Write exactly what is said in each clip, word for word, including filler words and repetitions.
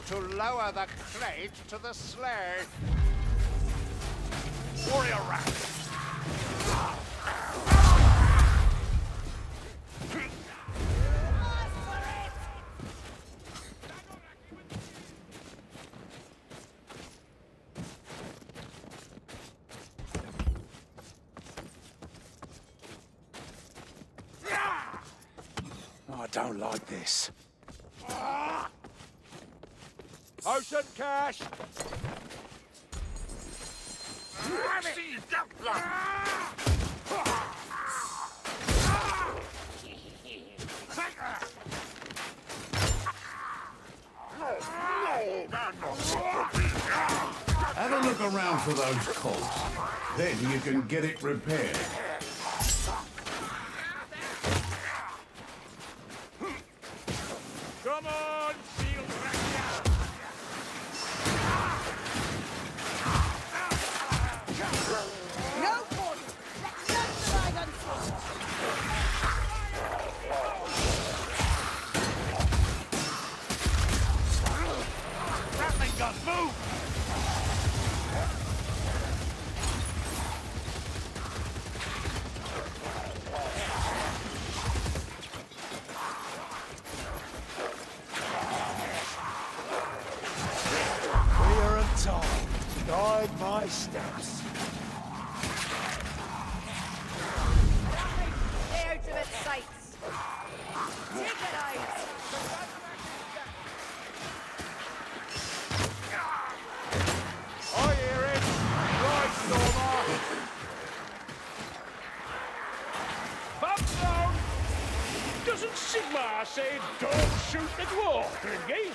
to lower the crate to the sleigh. Warrior rat! I don't like this. Ocean cash! Have a look around for those colts. Then you can get it repaired. Come on, shield No quarter! Let none survive unfought! Rattling gun, move! Clear and time. Guide my steps. Stay out of its sights! Take it out! I hear it! Right, Stormer! Bump zone! Doesn't Sigmar say don't shoot the dwarf, Gringy?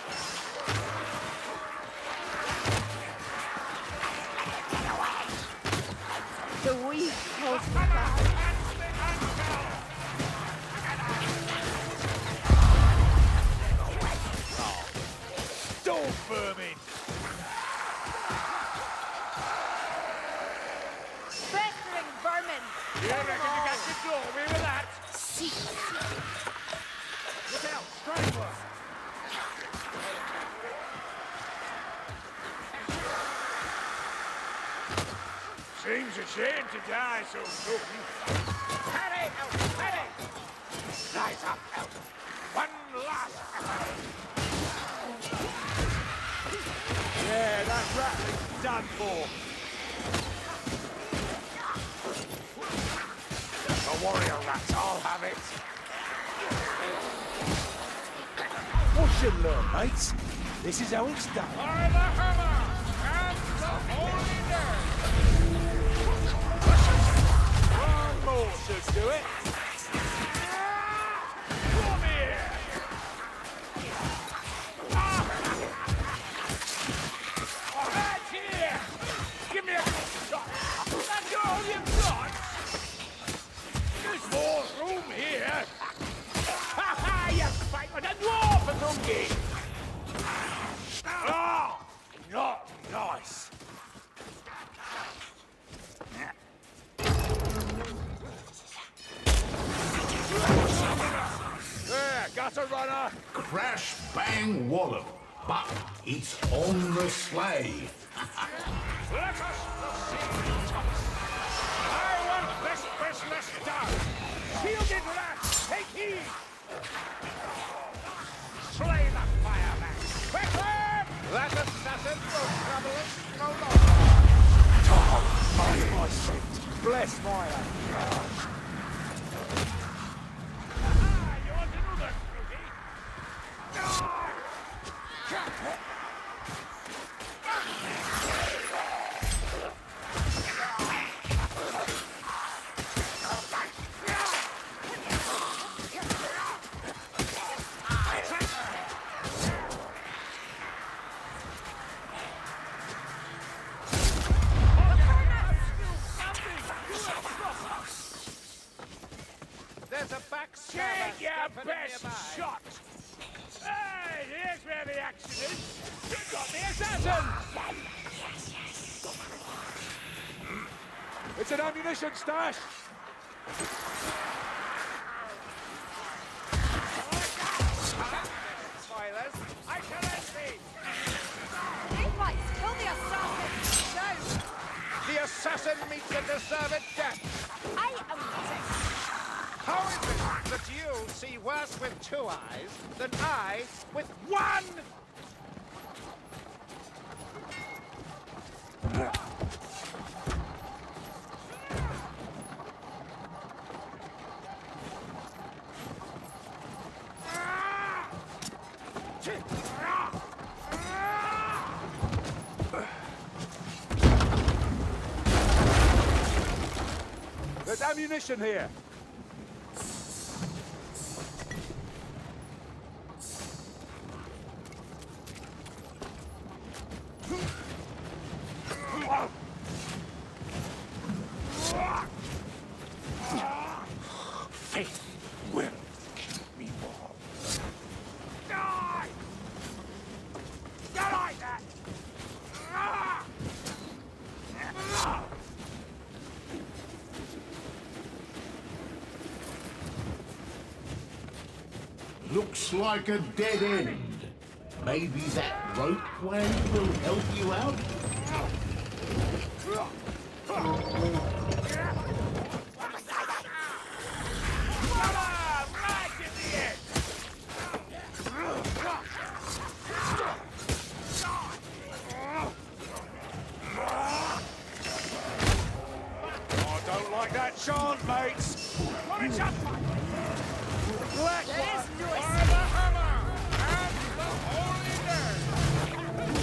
The weak calls for fire. Storm vermin! Festering vermin! You reckon you can control me with that? Seek! Look out, strangler! Seems a shame to die so soon. Harry, out, Harry! Rise up, out. One last effort. Yeah, that rattling's done for. The warrior rats, I'll have it. What should learn, mates? This is how it's done. Fire the hammer and the holy nerve. One more should do it. Come here. Ah. Right here. Give me a shot. That's all you've got. There's more room here. Ha ha! You fight with a dwarf, Atungi. Oh, not nice. There, got a runner. Crash, bang, wallop. But it's on the sleigh. Let us proceed, Thomas. I want this business done. Shielded rats, take heed. Slay the fireman. Quickly! That assassin will trouble us no longer. Oh, my, my scent. Bless my own. Ah, you want to do that, Fruity? There's a backstabber Take your stepping best nearby. shot! Hey, here's where the action is! You got the assassin! It's an ammunition stash! Spoilers, I shall end thee. How is it that you see worse with two eyes than I with one? There's ammunition here. Faith will keep me warm. Die! You like that? Looks like a dead end. Maybe that rope way will help you out? I don't like that chant, mates. Let's up! Black There is no For the hammer and the holy name.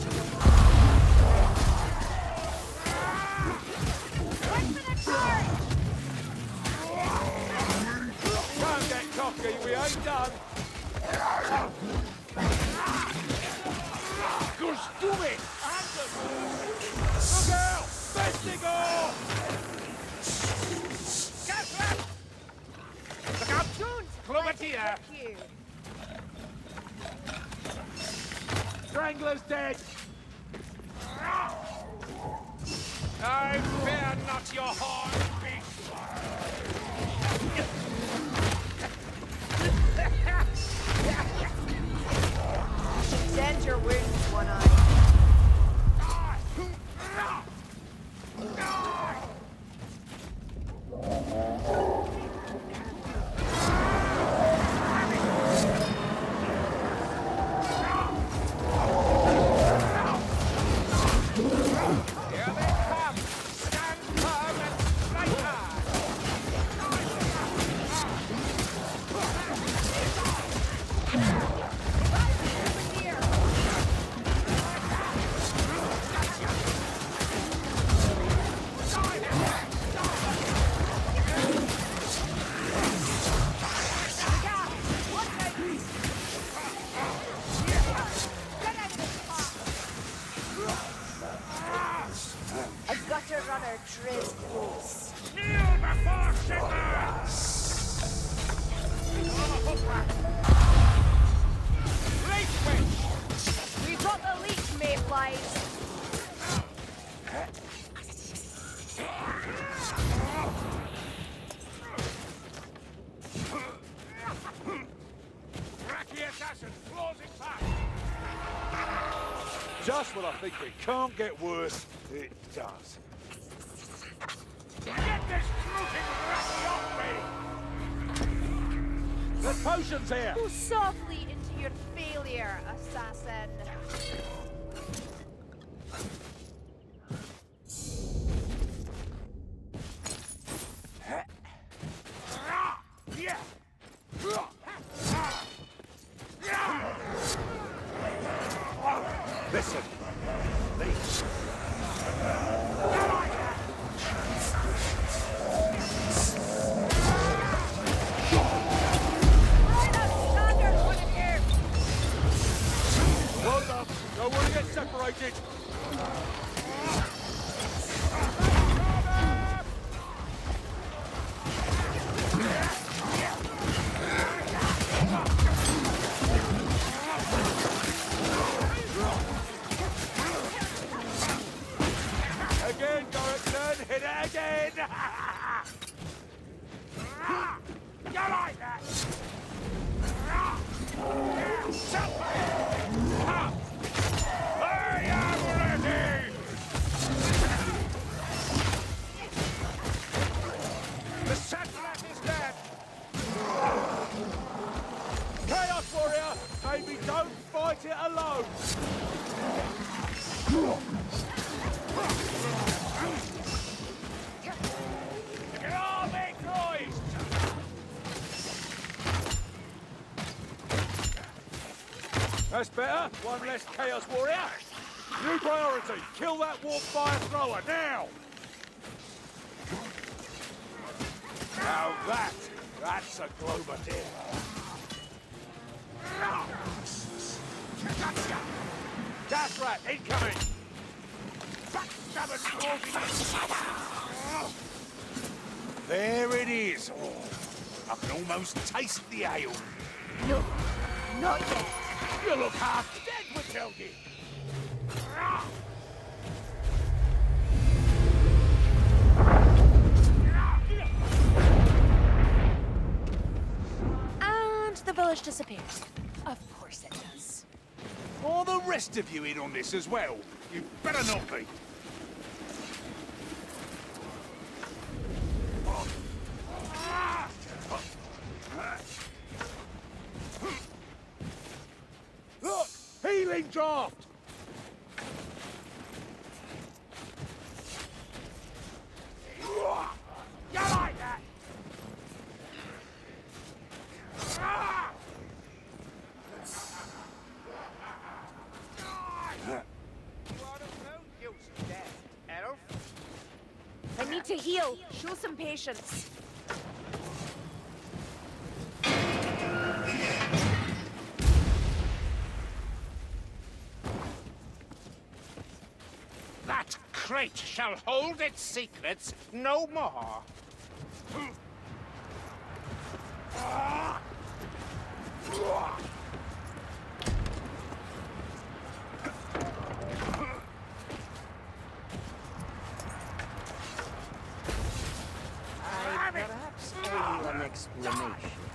Wait for the charge! Don't get cocky, we ain't done. Goes do it! Look out! Festival! Look out! Don't Clover let it here. trick you. Strangler's dead. I fear not your horn, beast. Tend your wounds, One Eye. Here they come. Stand firm and strike hard. Over here. Look out! Watch out! Get out of this path! A gutter runner treads close. Kneel before Caesar! Leech witch. We've got the leech, mayflies. Racky assassin, closing past! Just when I think it can't get worse, it does. Get this floating Racky off me! There's potions here. Go softly into your failure, assassin. Yeah! Listen. Leech. Right up, standard one of you. Well done. Don't want to get separated. Let it alone! Get on me, guys! That's better. One less Chaos Warrior. New priority. Kill that warp fire thrower, now! Now that, that's a Glover deal. Gas rat, incoming! There it is. I can almost taste the ale. No, not yet. You look half dead, Matilda. And the village disappears. Of course it does. Are the rest of you in on this as well? You better not be. Look! Healing draft! You like that? I need to heal. Show some patience. That crate shall hold its secrets no more. Perhaps owe an explanation.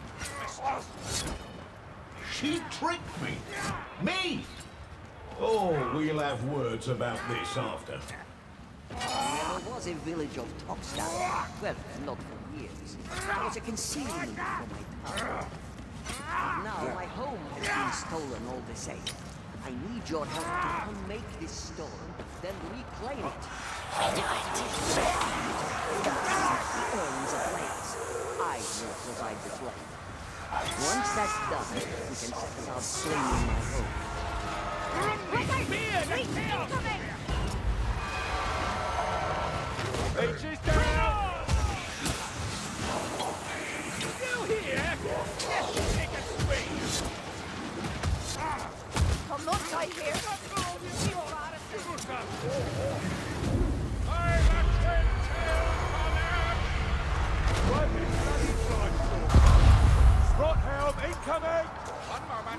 She tricked me. Me! Oh, we'll have words about this after. There was a village of Topstad. Well, not for years. There was a concealment for my town. But now my home has been stolen all the same. I need your help to unmake this stone, then reclaim it. The urn's ablaze. I will provide the flame. Once that's done, we can set about claiming my home. Beaches down! Still here? Yes, take a squeeze! I'll not die here. I'm a twin-tailed monarch! Right, it's bloody flight sword. Sprothelm incoming! One moment.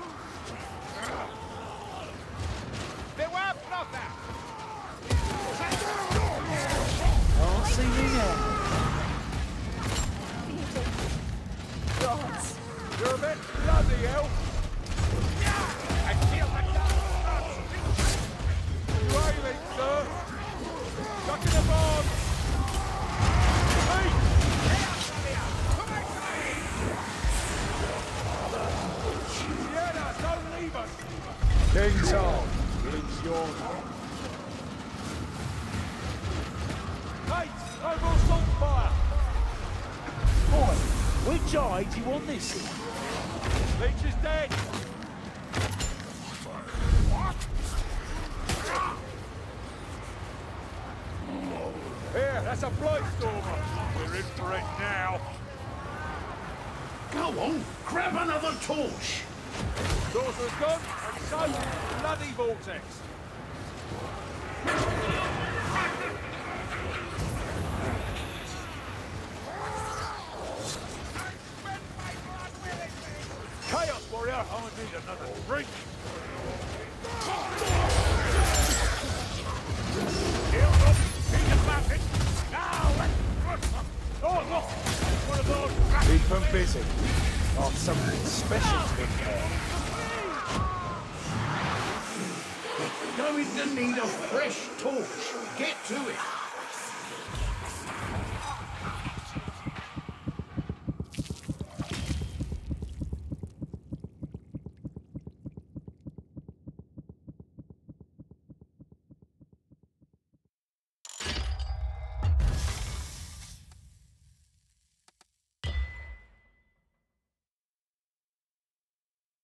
Beware, brother! Can't see me now. Gods. You're a bit bloody, elf! I feel the dust! You ailing, sir? Stuck in the barn! Hey! Sienna, don't leave us! King Tom, it's your home. Kate, no more salt fire! Boy, which eye do you want this in? Leech is dead! Here, that's a blight stormer. We're in for it now. Go on, grab another torch. Sorcerer's gone, and so, bloody vortex. Chaos Warrior, I need another drink. Heal up, he's about it. Now let's... Oh, look! One of those... Keep them busy. Got something special to prepare. Going to need a fresh torch. Get to it.